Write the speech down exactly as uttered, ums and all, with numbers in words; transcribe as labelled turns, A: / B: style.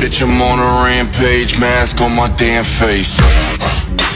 A: bitch, I'm on a rampage, mask on my damn face.